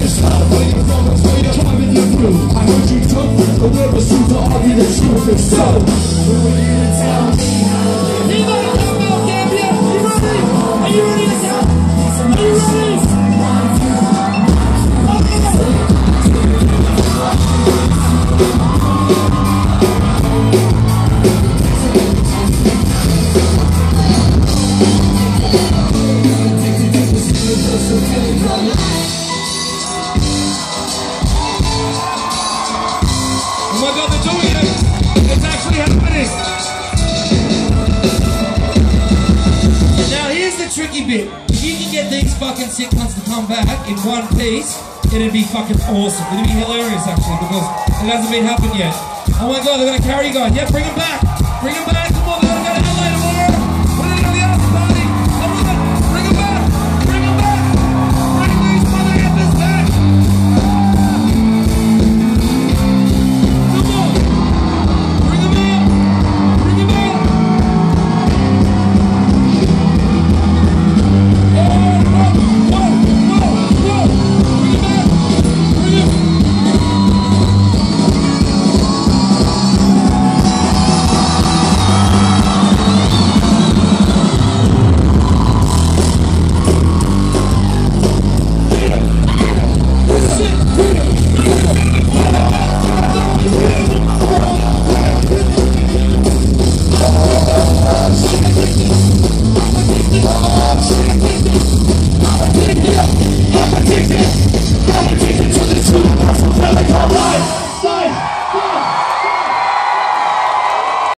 stop. Where you from, it's where you're driving you through. I heard you took the word was true to argue the truth. If so, we were here to tell me how to live. You know what I'm about, Gambia? You ready? Are you ready to tell? Are you ready? Oh my God, they're doing it! It's actually happening! Now here's the tricky bit. If you can get these fucking sick cunts to come back in one piece, it'd be fucking awesome. It'd be hilarious actually, because it hasn't been happened yet. Oh my God, they're gonna carry you guys. Yeah, bring them back! Bring them back!